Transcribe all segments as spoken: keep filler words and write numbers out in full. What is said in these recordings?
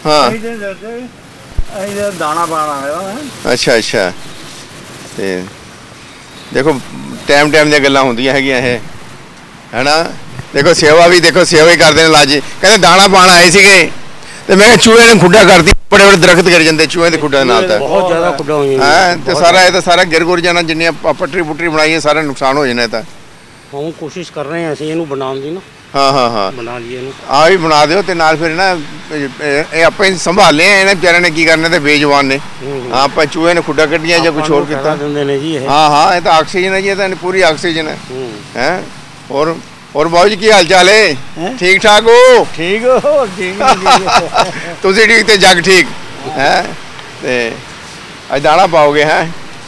हाँ दाना पाना है। अच्छा अच्छा ते देखो टाइम टाइम दी गल्लां हुंदियां हैगियां ये है ना। देखो सेवा भी देखो सेवा ही करते हैं लाजी कहते दाना पाना आए सीगे ते मैं चूहे ने खुड्डा करती बड़े बड़े दरख्त गिर जाते चूहे के खुड्डा नाल तां बहुत ज़्यादा खुड्डा हो हैं ते सारा ये तो सारा गिर गुर जाना जिन्नियां पटरी पुटरी बनाई है सारा नुकसान हो जाना तां हम कोशिश कर रहे हैं ऐसे इनू बनाने दी ना। हाँ हाँ हाँ बना लिए इनू आ भी बना दिओ ते नाल फिर ना ये आपां संभाले इन्हें बेचारे ने की करना ते बेजवान ने आपां चूहे ने खुड्डा कड्डियां जां कुछ होर कीता दिंदे ने जी ये। हाँ हाँ ये तो ऑक्सीजन है जी, ये तो पूरी ऑक्सीजन है हैं। और और बाबू जी की हाल चाल है? ठीक ठाक हो? ठीक हो ठीक तुसी ठीक ते जग ठीक है ते अज दाना पाओगे हैं।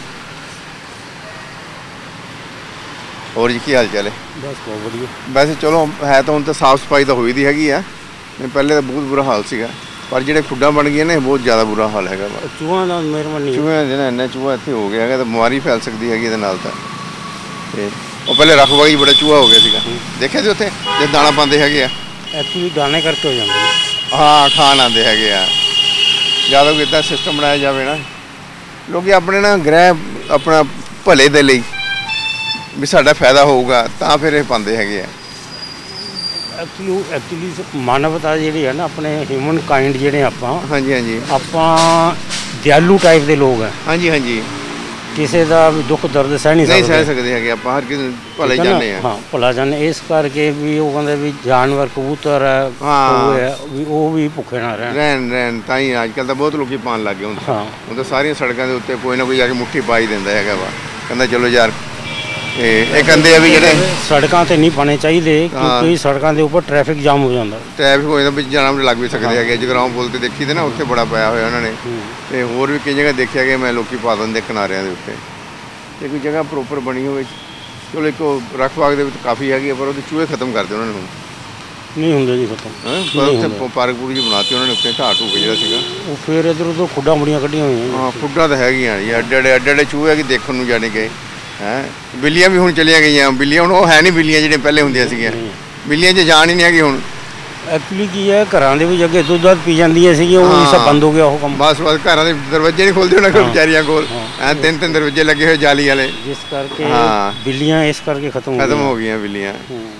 और जी की हाल चाल है? बस बहुत बढ़िया। वैसे चलो है तो हुण तो साफ सफाई तो हुई दी हैगी है, पहले तो बहुत बुरा हाल सीगा पर जिहड़े खुड्डां बन गए ने बहुत ज़्यादा बुरा हाल हैगा। चूहा दा मेहरबानी चूहे जिन्हें इन्ना चूहा इत्थे हो गया है तो बीमारी फैल सकती हैगी इहदे नाल तां ते ਉਹ ਪਹਿਲੇ ਰਖਵਾਲੀ ਬੜਾ ਚੂਹਾ ਹੋ ਗਿਆ ਸੀਗਾ ਦੇਖਿਆ ਸੀ ਉੱਥੇ ਜੇ ਦਾਣਾ ਪਾਉਂਦੇ ਹੈਗੇ ਆ ਐਕਚੁਅਲੀ ਦਾਣੇ ਕਰਕੇ ਹੋ ਜਾਂਦੇ ਨੇ। ਹਾਂ ਖਾਣ ਆਉਂਦੇ ਹੈਗੇ ਆ ਜਦੋਂ ਕੋਈ ਇੱਦਾਂ ਸਿਸਟਮ ਬਣਾਇਆ ਜਾਵੇ ਨਾ ਲੋਕੀ ਆਪਣੇ ਨਾ ਗ੍ਰਹਿ ਆਪਣਾ ਭਲੇ ਦੇ ਲਈ ਵੀ ਸਾਡਾ ਫਾਇਦਾ ਹੋਊਗਾ ਤਾਂ ਫਿਰ ਇਹ ਪਾਉਂਦੇ ਹੈਗੇ ਆ। ਐਕਚੁਅਲੀ ਐਕਚੁਅਲੀ ਮਾਨਵਤਾ ਜਿਹੜੀ ਹੈ ਨਾ ਆਪਣੇ ਹਿਊਮਨ ਕਾਈਂਡ ਜਿਹੜੇ ਆਪਾਂ ਹਾਂਜੀ ਹਾਂਜੀ ਆਪਾਂ ਦਿਆਲੂ ਟਾਈਪ ਦੇ ਲੋਕ ਆ। ਹਾਂਜੀ ਹਾਂਜੀ ਕਿਸੇ ਦਾ ਵੀ ਦੁੱਖ ਦਰਦ ਸਹਿ ਨਹੀਂ ਨਹੀਂ ਸਹਿ ਸਕਦੇ ਹੈਗੇ ਆਪਾਂ ਹਰ ਕਿਸੇ ਭਲੇ ਜਾਣੇ ਆ। ਹਾਂ ਭਲਾ ਜਾਣੇ ਇਸ ਕਰਕੇ ਵੀ ਉਹ ਕਹਿੰਦੇ ਵੀ ਜਾਨਵਰ ਕਬੂਤਰ ਹੈ ਉਹ ਹੈ ਵੀ ਉਹ ਵੀ ਭੁੱਖੇ ਨਾ ਰਹਿਣ ਰਹਿਣ ਰਹਿਣ ਤਾਂ ਹੀ ਅੱਜ ਕੱਲ੍ਹ ਤਾਂ ਬਹੁਤ ਲੋਕੀ ਪਾਉਣ ਲੱਗ ਗਏ ਹੁਣ। ਹਾਂ ਹੁਣ ਤਾਂ ਸਾਰੀਆਂ ਸੜਕਾਂ ਦੇ ਉੱਤੇ ਕੋਈ ਨਾ ਕੋਈ ਜਾ ਕੇ ਮੁੱਠੀ ਪਾਈ ਦਿੰਦਾ ਹੈਗਾ ਵਾ ਕਹਿੰਦਾ ਚਲੋ ਯਾਰ ਇਹ ਇਹ ਕਹਿੰਦੇ ਆ ਵੀ ਜਿਹੜੇ ਸੜਕਾਂ ਤੇ ਨਹੀਂ ਪਾਣੇ ਚਾਹੀਦੇ ਕਿਉਂਕਿ ਸੜਕਾਂ ਦੇ ਉੱਪਰ ਟ੍ਰੈਫਿਕ ਜਾਮ ਹੋ ਜਾਂਦਾ ਟ੍ਰੈਫਿਕ ਹੋ ਜਾਂਦਾ ਵਿੱਚ ਜਾਮ ਲੱਗ ਵੀ ਸਕਦੇ ਹੈਗੇ। ਜਗਰਾਉਂ ਪੁਲ ਤੇ ਦੇਖੀ ਤੇ ਨਾ ਉੱਥੇ ਬੜਾ ਪਿਆ ਹੋਇਆ ਉਹਨਾਂ ਨੇ ਤੇ ਹੋਰ ਵੀ ਕਈ ਜਗ੍ਹਾ ਦੇਖਿਆ ਗਿਆ ਮੈਂ ਲੋਕੀ ਪਾ ਦਿੰਦੇ ਕਿਨਾਰਿਆਂ ਦੇ ਉੱਤੇ ਤੇ ਕੋਈ ਜਗ੍ਹਾ ਪ੍ਰੋਪਰ ਬਣੀ ਹੋਵੇ ਚਲੋ ਇੱਕ ਰਖਵਾਗ ਦੇ ਵਿੱਚ ਕਾਫੀ ਹੈਗੀ ਪਰ ਉਹਦੇ ਚੂਹੇ ਖਤਮ ਕਰਦੇ ਉਹਨਾਂ ਨੂੰ ਨਹੀਂ ਹੁੰਦੇ ਜੀ ਖਤਮ ਹਾਂ ਉੱਥੇ ਪਾਰਕ ਪੂਰੀ ਜੀ ਬਣਾਤੀ ਉਹਨਾਂ ਨੇ ਉੱਤੇ ਢਾਹ ਢੂ ਕੇ ਜਿਹੜਾ ਸੀਗਾ ਉਹ ਫਿਰ ਇੱਧਰ ਉੱਧਰ ਖੁੱਡਾਂ ਬੜੀਆਂ ਕੱਢੀਆਂ ਹੋਈਆਂ। ਹਾਂ ਖੁੱਡਾਂ ਤਾਂ ਹੈਗੀਆਂ ਜੀ ਅੱਡੇ ਅੱਡੇ ਅੱਡੇ ਅੱਡੇ ਚੂਹੇ ਕਿ ਦੇਖਣ ਨੂੰ ਜਾਣੇ ਗਏ ਹੈਂ। ਬਿੱਲੀਆਂ ਵੀ ਹੁਣ ਚਲੀਆਂ ਗਈਆਂ ਬਿੱਲੀਆਂ ਹੁਣ ਉਹ ਹੈ ਨਹੀਂ ਬਿੱਲੀਆਂ ਜਿਹੜੀਆਂ ਪਹਿਲੇ ਹੁੰਦੀਆਂ ਸੀਗੀਆਂ ਬਿੱਲੀਆਂ 'ਚ ਜਾਣ ਹੀ ਨਹੀਂ ਹੈਗੀ ਹੁਣ। ਐਕਚੁਅਲੀ ਕੀ ਹੈ ਘਰਾਂ ਦੇ ਵਿੱਚ ਅੱਗੇ ਦੁੱਧ ਦੁੱਧ ਪੀ ਜਾਂਦੀਆਂ ਸੀਗੀਆਂ ਉਹ ਸਭ ਬੰਦ ਹੋ ਗਿਆ ਉਹ ਕੰਮ। ਬਸ ਬਸ ਘਰਾਂ ਦੇ ਦਰਵਾਜ਼ੇ ਨਹੀਂ ਖੋਲਦੇ ਉਹਨਾਂ ਕੋਲ ਵਿਚਾਰੀਆਂ ਕੋਲ ਐ ਤਿੰਨ ਤਿੰਨ ਦਰਵਾਜ਼ੇ ਲੱਗੇ ਹੋਏ ਜਾਲੀ ਵਾਲੇ ਜਿਸ ਕਰਕੇ ਬਿੱਲੀਆਂ ਇਸ ਕਰਕੇ ਖਤਮ ਖਤਮ ਹੋ ਗਈਆਂ ਬਿੱਲੀਆਂ।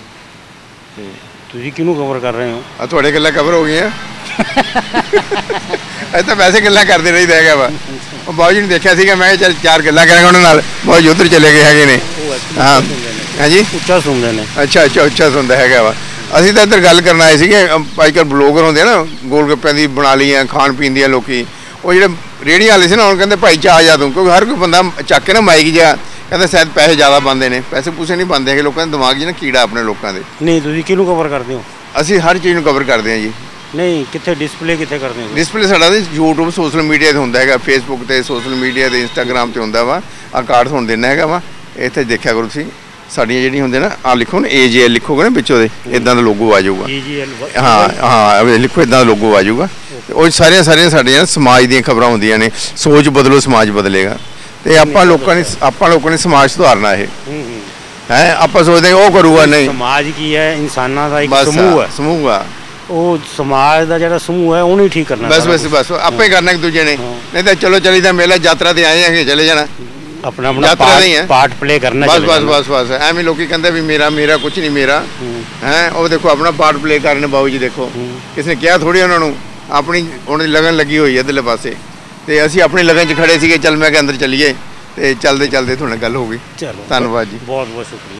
ਤੁਸੀਂ ਕਿਹਨੂੰ ਕਵਰ ਕਰ ਰਹੇ ਹੋ? ਆ ਤੁਹਾਡੇ ਗੱਲਾਂ ਕਵਰ ਹੋ ਗਈਆਂ ਇਹ ਤਾਂ ਵੈਸੇ ਗੱਲਾਂ ਕਰਦੇ ਰਹੀਦਾ ਹੈਗਾ ਵਾ। ਉਹ ਬਾਬੂ ਜੀ ਨੇ ਦੇਖਿਆ ਸੀਗਾ ਮੈਂ ਚੱਲ ਚਾਰ ਗੱਲਾਂ ਕਰਾਂਗਾ ਉਹਨਾਂ ਨਾਲ ਬਾਬੂ ਜੀ ਉੱਧਰ ਚਲੇ ਗਏ ਹੈਗੇ ਨੇ। ਹਾਂ ਹਾਂਜੀ ਉੱਚਾ ਸੁਣਦੇ ਨੇ। ਅੱਛਾ ਅੱਛਾ ਉੱਚਾ ਸੁਣਦਾ ਹੈਗਾ ਵਾ। ਅਸੀਂ ਤਾਂ ਇੱਧਰ ਗੱਲ ਕਰਨ ਆਏ ਸੀਗੇ ਅੱਜ ਕੱਲ੍ਹ ਬਲੋਗਰ ਹੁੰਦੇ ਆ ਨਾ ਗੋਲ ਗੱਪਿਆਂ ਦੀ ਬਣਾ ਲਈਆਂ ਖਾਣ ਪੀਣ ਦੀਆਂ ਲੋਕੀ ਉਹ ਜਿਹੜੇ ਰੇਹੜੀਆਂ ਵਾਲੇ ਸੀ ਨਾ ਹੁਣ ਕਹਿੰਦੇ ਭਾਈ ਚਾਹ ਜਾ ਤੂੰ ਕਿਉਂਕਿ ਹਰ ਕੋਈ ਬੰਦਾ ਚੱਕ ਕੇ ਨਾ ਮਾਈਕ ਜਿਹਾ ਕਹਿੰਦਾ ਸ਼ਾਇਦ ਪੈਸੇ ਜ਼ਿਆਦਾ ਬਣਦੇ ਨੇ ਪੈਸੇ ਪੂਸੇ ਨਹੀਂ ਬਣਦੇ ਹੈਗੇ ਲੋਕਾਂ ਦੇ ਦਿਮਾਗ 'ਚ ਨਾ ਕੀੜਾ ਆਪਣੇ ਲੋਕਾਂ ਦੇ। ਨਹੀਂ ਤੁਸੀਂ ਕਿਹਨੂੰ ਕਵਰ ਕਰਦੇ ਹੋ? ਅਸੀਂ ਹਰ ਚੀਜ਼ ਨੂੰ ਕਵਰ ਕਰਦੇ ਹਾਂ ਜੀ। ਨਹੀਂ ਕਿੱਥੇ ਡਿਸਪਲੇ ਕਿੱਥੇ ਕਰਦੇ ਹੋ? ਡਿਸਪਲੇ ਸਾਡਾ ਤਾਂ ਯੂਟਿਊਬ ਸੋਸ਼ਲ ਮੀਡੀਆ 'ਤੇ ਹੁੰਦਾ ਹੈਗਾ ਫੇਸਬੁੱਕ 'ਤੇ ਸੋਸ਼ਲ ਮੀਡੀਆ 'ਤੇ ਇੰਸਟਾਗ੍ਰਾਮ 'ਤੇ ਹੁੰਦਾ ਵਾ ਆਹ ਕਾਰਡ ਤੁਹਾਨੂੰ ਦੇਣਾ ਹੈਗਾ ਵਾ ਇੱਥੇ ਦੇਖਿਆ ਕਰੋ ਤੁਸੀਂ ਸਾਡੀਆਂ ਜਿਹੜੀਆਂ ਹੁੰਦੀਆਂ ਨਾ ਆਹ ਲਿਖੋ ਨਾ ਏ ਜੇ ਐਲ ਲਿਖੋਗੇ ਨਾ ਵਿੱਚੋਂ ਦੇ ਇੱਦਾਂ ਦਾ ਲੋਗੋ ਆ ਜਾਊਗਾ। ਹਾਂ ਹਾਂ ਲਿਖੋ ਇੱਦਾਂ ਦਾ ਲੋਗੋ ਆ ਜਾਊਗਾ ਉਹ ਸਾਰੀਆਂ ਸਾਰੀਆਂ ਸਾਡੀਆਂ ਸਮਾਜ ਦੀਆਂ ਖਬਰਾਂ ਹੁੰਦੀਆਂ ਨੇ ਸੋਚ ਬਦਲੋ ਸਮਾਜ ਬਦਲੇਗਾ ਤੇ ਆਪਾਂ ਲੋਕਾਂ ਨੇ ਆਪਾਂ ਲੋਕਾਂ ਨੇ ਸਮਾਜ ਸੁਧਾਰਨਾ ਇਹ ਹੈ ਆਪਾਂ ਸੋਚਦੇ ਉਹ ਕਰੂਗਾ ਨਹੀਂ। ਸਮਾਜ ਕੀ ਹੈ ਇਨਸਾਨਾਂ ਦਾ ਇੱਕ ਸਮੂਹ ਹੈ ਸਮੂਹ ਆ ਉਹ ਸਮਾਜ ਦਾ ਜਿਹੜਾ ਸਮੂਹ ਹੈ ਉਹਨੂੰ ਠੀਕ ਕਰਨਾ ਬਸ ਬਸ ਬਸ ਆਪੇ ਕਰਨਾ ਇੱਕ ਦੂਜੇ ਨੇ ਨਹੀਂ ਤਾਂ ਚਲੋ ਚਲੀ ਤਾਂ ਮੇਲਾ ਯਾਤਰਾ ਤੇ ਆਏ ਹੈਗੇ ਚਲੇ ਜਾਣਾ अपना अपना पार्ट पार्ट प्ले करना बस बस बस बस एवं लोग कहते भी मेरा मेरा कुछ नहीं मेरा है वो देखो अपना पार्ट प्ले करने बाबू जी देखो किसी ने कहा थोड़ी उन्होंने अपनी उन्होंने लगन लगी हुई है इधरले पासे तो असी अपनी लगन च खड़े थे चल मैं अंदर चलीए तो चलते चलते थोड़े गल हो गई। चलो धन्यवाद जी बहुत बहुत शुक्रिया।